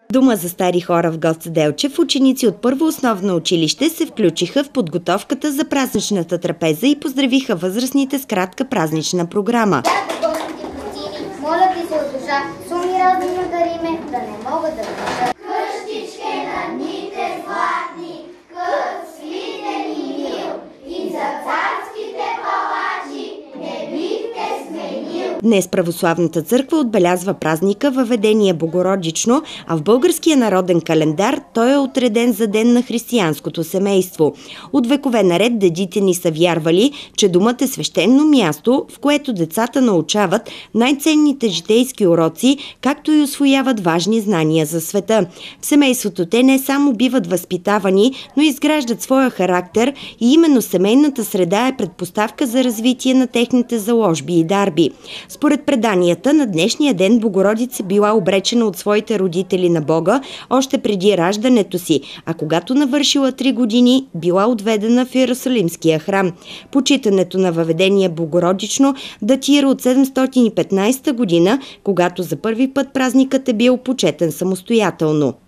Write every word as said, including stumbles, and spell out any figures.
Дома за стари хора в Гоце Делчев ученици от първо основно училище се включиха в подготовката за празничната трапеза и поздравиха възрастните с кратка празнична програма. Моля ти се от душа, суми разума дариме, да не могат да държат. Къщичке на дните златни, кът свиден и мил, и за царските палачи не бих те сменил. Днес Православната църква отбелязва празника Въведение Богородично, а в българския народен календар той е отреден за ден на християнското семейство. От векове наред дедите ни са вярвали, че домът е свещено място, в което децата научават най-ценните житейски уроци, както и усвояват важни знания за света. В семейството те не само биват възпитавани, но изграждат своя характер и именно семейната среда е предпоставка за развитие на техните заложби и дарби. Според преданията, на днешния ден Богородица била обречена от своите родители на Бога още преди раждането си, а когато навършила три години, била отведена в Йерусалимския храм. Почитането на Въведение Богородично датира от седемстотин и петнадесета година, когато за първи път празникът е бил почетен самостоятелно.